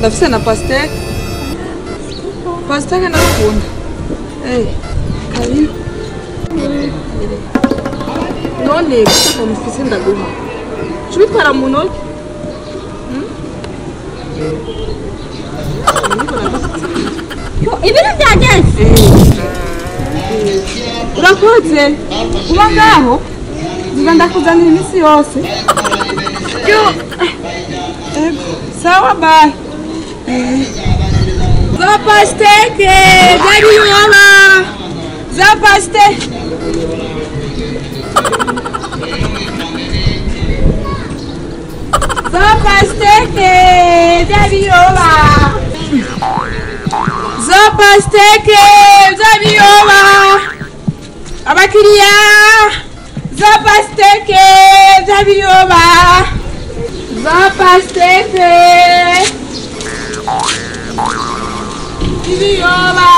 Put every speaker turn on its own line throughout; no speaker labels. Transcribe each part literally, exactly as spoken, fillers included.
ndafise na pasteke. Pasteke nakunda. Eh, kabiri. None gutaka mufise ndaguha. Chubitwara mu ntoki. Yo, ibintu byagenze. Urakoze. Uba ngaho? Ziba ndakuzanira imisi yose. Yo. Ego, sawa bye. Za pasteke, dari yola. Za pasteke. Za pasteke, dari yola. Za pasteke, dari yola. Abakiriya. Za pasteke, dari yola. Za pasteke. Ibiyoba.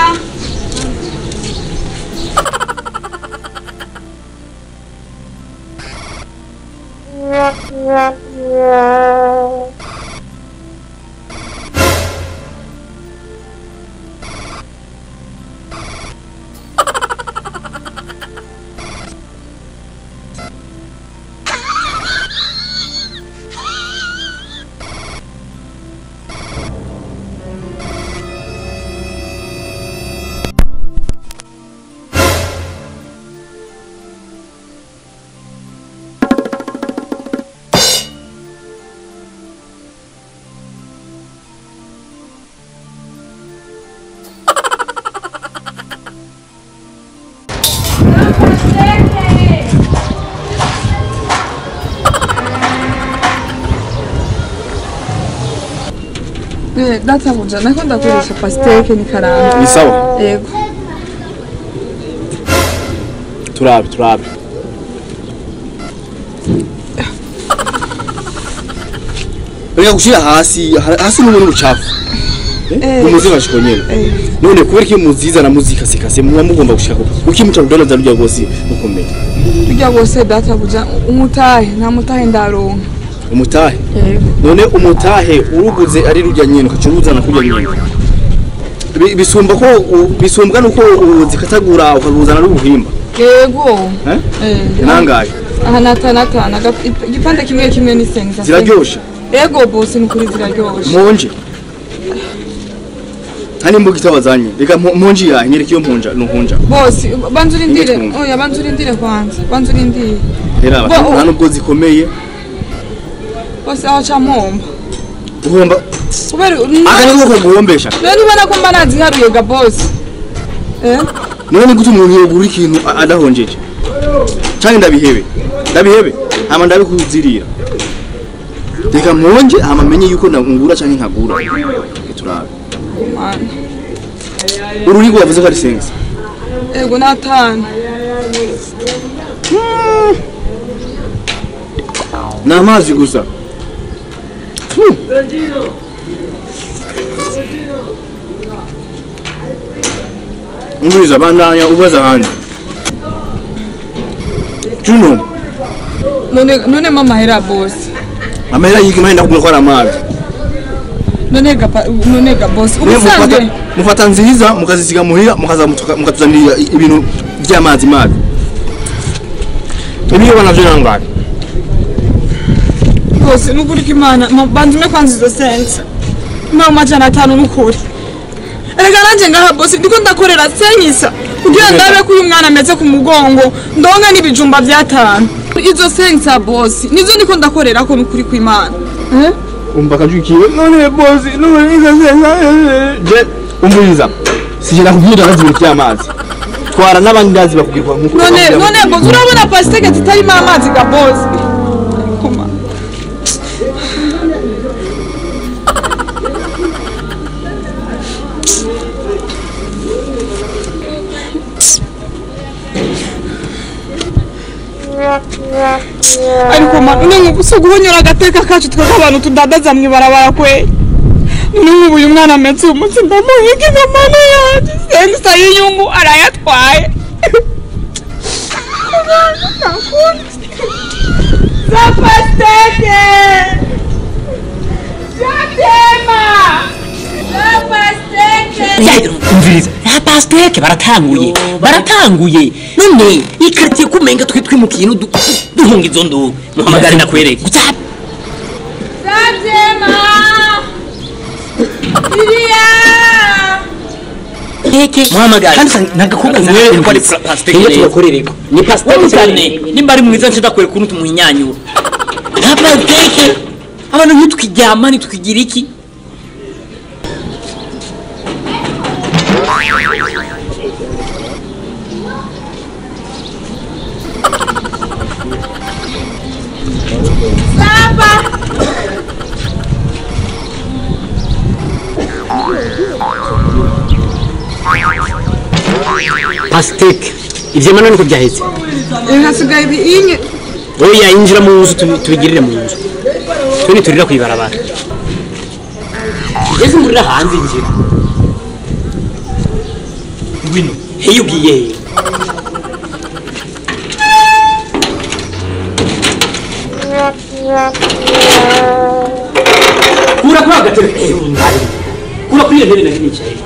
Eh, data buja, nako ndakoresha pasteke ni karanga.
Ni sawa?
Yego.
Turabe, turabe. Reka gushira hasi, hasi ni muri ucafu. Eh, umuzi bashikonyera. None kubera ki muziza na muzika sekase muba mugomba gushika ko. Ukimuca rudana za rujya gose ukomeye.
Rujya gose data buja, umutahe, nta mutahe ndaronka.
Umutahe?
Yego.
None umutahe uruguze ari rujya nyene ukacuruzana kujya nyene. Bisumba ko bisumbwa nuko zikatagura ukaruzana rubuhimba.
Yego.
Eh? Eh. Nangaye.
Aha natanatana igipande kimwe kimwe ni senza.
Ziraryoshe.
Yego boss ni kuri ziraryoshe.
Monje. Hani mbuga itabazanye. Reka monje ya nyereka iyo mpunja nuhunja.
Boss banzurindire. Oya banzurindire kwanza. Banzurindire.
Hera nta nubwo zikomeye.
Boss aho cha momba.
Uhomba.
Kubera
aka ni uko guhombesha.
None ubona ko mbanazi haruye ga boss. Eh?
None gute umuntu yogura ikintu adahonjeje. Cyane ndabihebe. Ndabihebe. Hama ndabikuzirira. Reka monje hama menye yuko ngura cyane nkagura. Turabe.
Man.
Ururigo wavuze ko ari senga.
Ego natana.
Na amazi gusa. Nguriza bandanya ubaza handi. Juno.
None none mama hera boss.
Amahera yigima henda kumukora amazi.
None ga none ga boss. Ubusanzwe
mufata nziza mukazisiga muhira mukaza mukatuzanira ibintu by'amazi mazi. Ibiyo banavyo nangana.
Boss nukuri kimana bandume kwanza izo sense. Mama jana tanu nukuri. Erega nanje ngaha boss ndiko ndakorera senyisa. Kugira ndabe ko uyu mwana ameze ku mugongo ndonga n'ibijumba byatanu. Izo sense boss nizo ndiko ndakorera ko nukuri kw'Imana. Eh?
Umva kajukiwe none boss none izo sense je umuriza. Sijira kugira nazi by'amazi. Twara nabandi ndazi bakugirwa nkuko.
None none boss urabona pasteke titarimo amazi ga boss. Koma. Ariko manu ngubuso guhonyora agateka kacu twakabantu tudadaza mwibarabara kwe. Nubu uyu mwana ametse umunsi ndamuhiga n'amana yaje. Sensa y'inyungu arayatwaye. Za pasteke. Jatema.
umviriza ya pasteke baratanguye baratanguye none ikartiye kumenga twe twimukiye duhunga izo ndo muhamagara nakwereka gutsap
Sabyema Iriya
Keke muhamagara kandi nagakubwa ngwere ko ari pasteke niyo tubakorereko ni pasteke cyane nimba ari mwiza nshaka kwere kuntu tumuhinyanyura ya pasteke abantu ntitwijyama ntitwigira iki
Saba
pasteke ivyo mana niko byaheze
hasigaye inye
oya injira mu nzu tubigirire mu nzu tuni turira kwibarabara ese muri hanze injira ngwino heyo ugiye kura kura gatebe eh undari kura kuri ndebe nari nicaye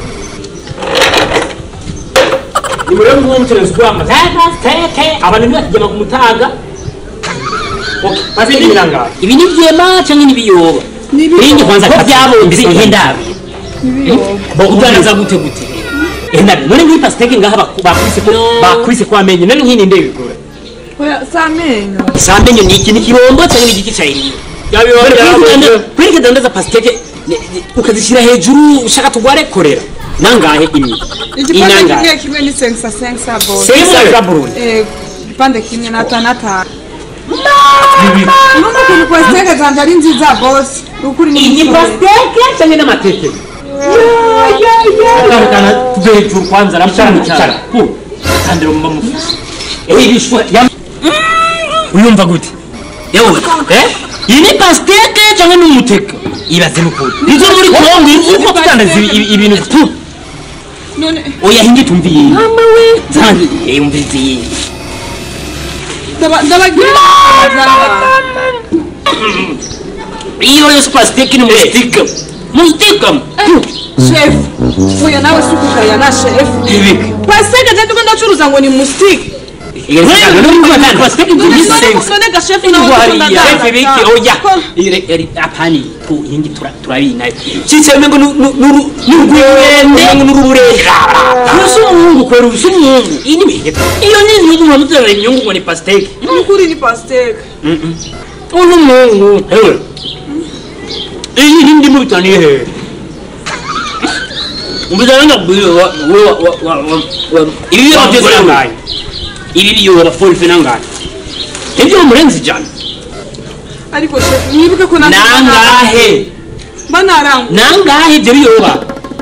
ni muri mu ntereza kwa matata tete abantu ntibakijya ku mutaga okay basi ni nanga ibi ni vyema cyangwa ni biyoba ningi kwanza kabyabonze hendabi bo udanaza gute gute hendabi none ni pasteke ngaha bakubise ko bakubise kwa menye none nkini ndebe bigora
oya samenyo
samenyo ni iki ni kirombo cyangwa ni igiki cyayiri yabiyo kwirike dandaza pasteke ukazishira hejuru ushaka tugware korera nangahe imi
igipande kimwe kimwe ni sensa sensa bo
sensa Burundi
eh igipande kimwe na tanata Numa kuri pasteke zanje ari nziza boss ukuri ni
ni pasteke cyangwa n'amateke ya ya ya kana tubejuru kwanza ramshara mchara ku kandiro mama mufisi eh bishwa uyumva gute yewe eh ini pasteke cyangwa n'umuteka ibaze n'ukuri izo muri Kongo izo kutandaza ibintu tu
none
oya hingi tumviye mama we zangi yumviye
ndaba ndabagira
iyo yo pasteke ni mustika mustika
chef oya nawe sukuka ya na chef
ibiki
pasteke je tukunda curuza ngo ni mustike
pasteke ni sense
none ga chef nawe tukunda
chef ibiki oya iri apani ku hingi turabina cyitse mengo n'urwende n'ururera n'usumungu kwera usumungu ini bige iyo ni nyungu mutera inyungu ngo ni pasteke
ukuri ni pasteke
mhm uno mungu hewe iyi hindi mu bitaniye he umbizana bwiyo wa wa wa ibi byo ibi byo ba full finangana ibyo murenzi jana
ariko chef nibuke ko
nangahe
banaranga
nangahe ibyo biyoba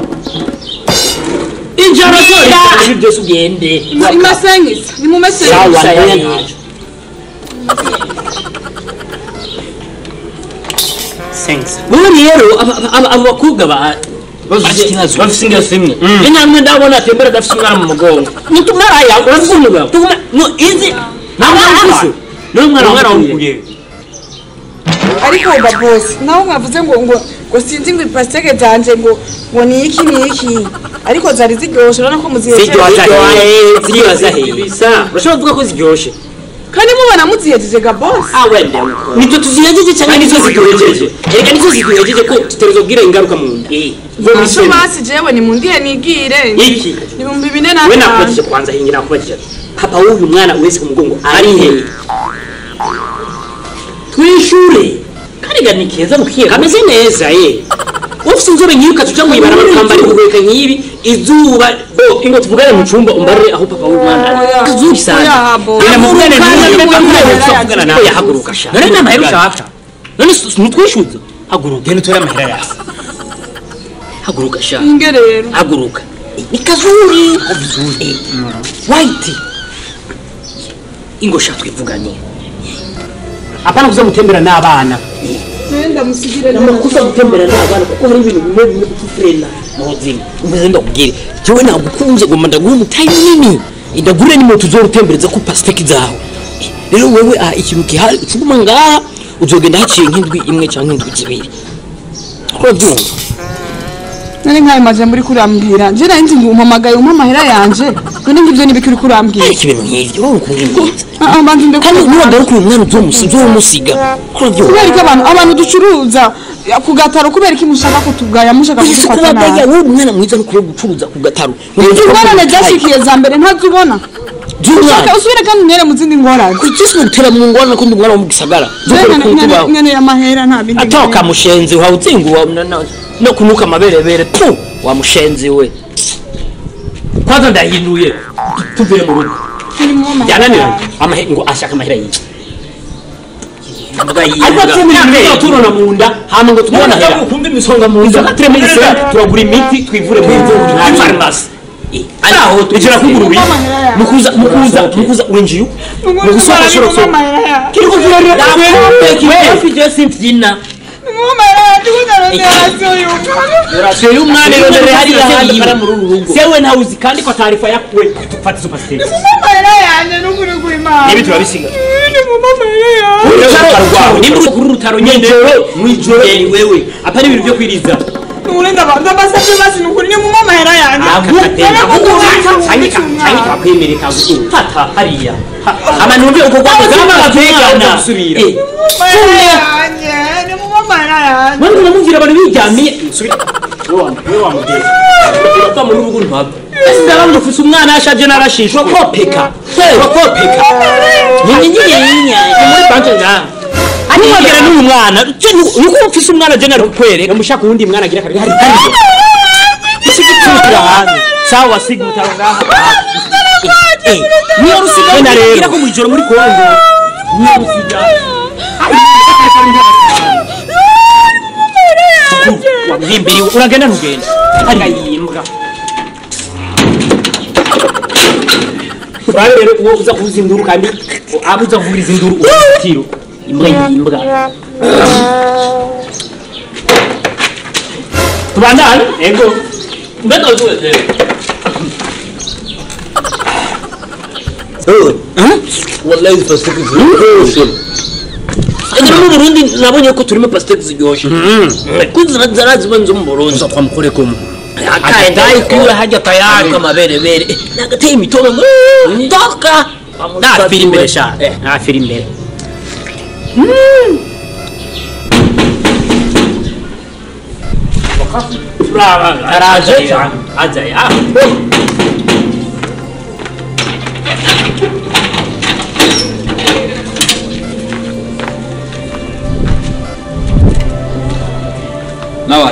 injara zose ibyo sugende
imasengisa ni mu mesenge
sawa sense buri rero abakobwa ba bafite ingeso imwe inamwe ndabona atembera dafite umwana mu mugongo nitumara ya uravuga tuma no izi ntabwo no mwana mwana wukuye
ariko ba boss naho mwavuze ngo ngo ngo sinzi ngo pasteke zanje ngo ngo ni iki ni iki ariko zari ziryoshe urabona ko muziheje
ziryoshe bisa urashobora kuvuga ko ziryoshe
kandi mubona muzihejeje ga boss
ah wende nito tuzihejeje cyangwa nizo ziduhejeje erega nizo ziduhejeje ko tuterezo bwira ingaruka mu nda eh
Aso basi jewe ni mundiye nigire
iki
ni bumbi bine na
we nakwatije kwanza hingira nakwatije papa wuyu mwana wese ku mugongo ari he twishure kariga nikeza mukiye kameze neza ye ufite inzobe nyiruka tuja mu ibara bakambara ubweka nkibi izuba bo ingo tuvugane mu cyumba umbarire aho papa wuyu mwana izuba sana ina muvugane n'umwana nawe yahaguruka sha none namahera ushaka none nutwishuza haguruka genda utore amahera yase haguruka sha
ingerero
haguruka ni kazuri kazuri white ingo sha twivuganye apana kuza mutembera n'abana
nenda musigire
n'amakuza gutembera n'abana kuko hari ibintu bimwe bimwe kufrena muzima umeze ndakubwire jewe nagukunze ngo mandaguha umutayi munini indagure ni moto uzorutembereza ku pasteke zawe rero wewe ah ikintu kihari ucuguma ngaha uzogenda haciye nk'indwi imwe cyangwa indwi zibiri ko byumva
nari nkaye maje muri kurambwira je nari nzi ngo umpamagaye umpa amahera yanje none ngivyo nibikiri kurambwira
ikibintu nk'ivyo wowe ukunze
ah bantu ndeko
niba ndari umwana uzomusiga umusiga kuryo
kubera ko abantu abantu ducuruza ku gataro kubera ko mushaka kutugaya mushaka
kudufata nabi wowe umwana mwiza no kuri gucuruza ku gataro
ngorane zashikiye za mbere ntazubona Ushaka usubire kandi nere mu zindi ngorane
kugisa utera mu ngorane kundi umwana wo mu gisagara
nyene ya mahera nta bindi
atoka mushenzi wa uzingu wa no kunuka maberebere pu wa mushenzi we kwanza ndahinduye tuvire mu rugo yananira amahe ngo ashaka amahera yiki ariko tumira turona munda hama ngo tubona hera kumbe imisonga mu nzu atreme ise turagura imiti twivure mu nzu nta farmasi aho tujira kuguru mukuza mukuza mukuza winjiyo mugusora shoro so kiriko kirari wewe je simfina
mumara tukuzaronera
Yorasyo y'umwana rondere hari ahandi para mu rurugo sewe ntawuzi kandi ko taarifa yakwe tufate super state
mumara yanje n'ukuri kuri ma
nibi turabisiga
ni mumara yanje
nimba kuri rutaro nyene mwijoro wewe apari ibintu byo kwiriza
urenda banda basabye basi n'ukuri ni mumara yanje
sanyika sanyika kwemereka gufata hariya amanumbe uko kwanga zama bavegana gusubira Mwana unamuvira abantu bijyamiye subira wewe wewe wamudeza urapfa muri urugo ntwaba ese abantu ufise umwana ashaje narashishwa kopeka kopeka nyinyi nyinyi muri banke nga ani wagera n'uyu mwana nuko ufise umwana je narukwereka mushaka uwundi mwana agira kari hari kandi isigitira hano sawa sigutara ngaha niyo rusiga ngira ko mwijoro muri Kongo niyo rusiga Nimbiri uragenda ntugenda hari yimbwa Bari rero uwo uza kuvuza induru kandi abuza kuvuriza induru utiro imbwa yimbwa Tubandane ego mbega uzuze Oh ah wallahi pasiteke ziryoshye Ega mu Burundi nabonye ko turimo pasiteke ziryoshye kuzira zarazi banzo mu Burundi kwa mukore ko akaye dai kura haja tayari kama bere bere nagateye imitobe toka na firi imbere sha na firi imbere brava araje aja ya
Nawa.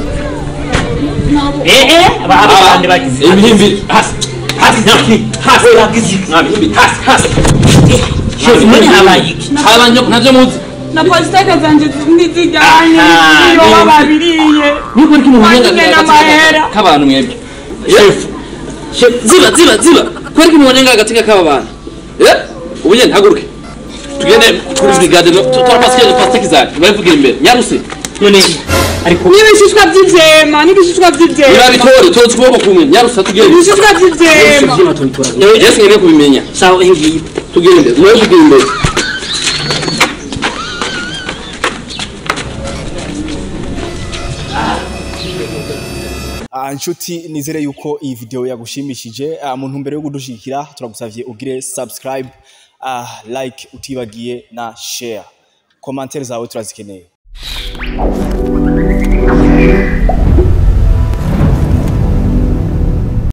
Eh eh abandi bagize.
Ibihimbi has
has naki has bagize. Nabi has has. Shozi muri habayiki.
Habanyo navyo muzi.
Na pasiteke zanje ndizijanye iyo babiriye
niko ndi mu
nyenga mahera
kabantu mwebwe. Chef. Chef ziba ziba ziba. Kwari mu nyenga gatika kaba bantu. Eh? Ubunye ntaguruke. Tugende kuri brigade tutora pasiteke pasiteke zaje. Bavugira imbere. Nyaruse. None ariko
nibishishwa by'ijema nibishishwa by'ijema
Irabitore tozi kuboko kumwe nyarusa tugende
nibishishwa by'ijema
Yesu ngene kubimenya
sawa ingi
tugende mwe tugende
Ah nshuti nizere yuko iyi video yagushimishije mu ntumbero yo kudushikira turagusavye ugire subscribe ah like utibagiye na share commentaires zawe turazikeneye